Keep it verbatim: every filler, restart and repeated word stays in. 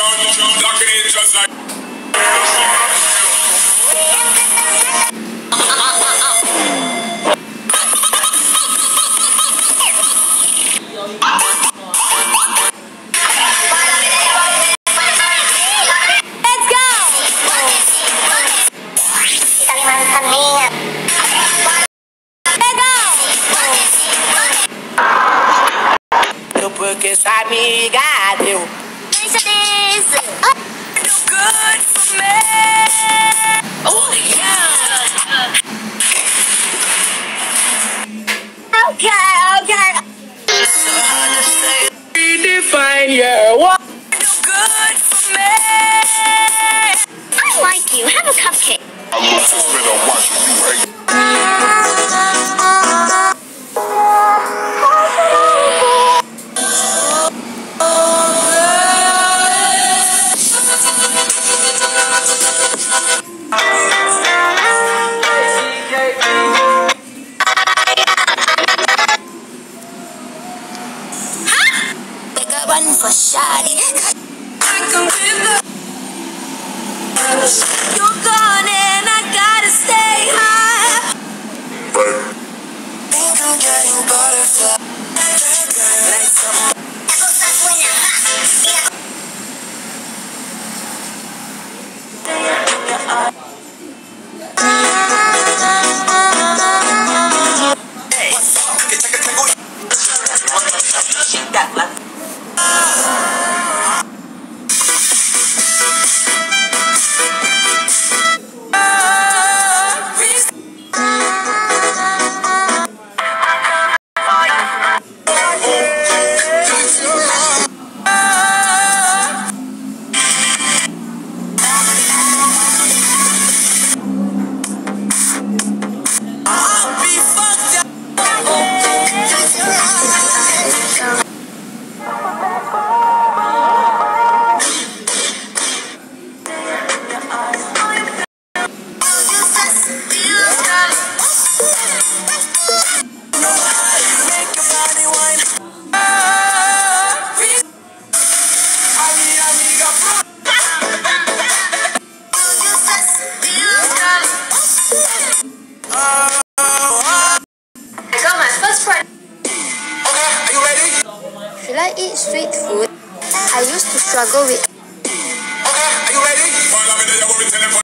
locking it just like. Porque sabe ligado. Deixa disso. Good for me. Oh yeah. Okay, okay. Redefine your what? Good for me. I like you. Have a cupcake. I love to spend a watching you hate. Run for shawty. You're gone and I gotta stay high. Think I'm getting butterfly. Amiga,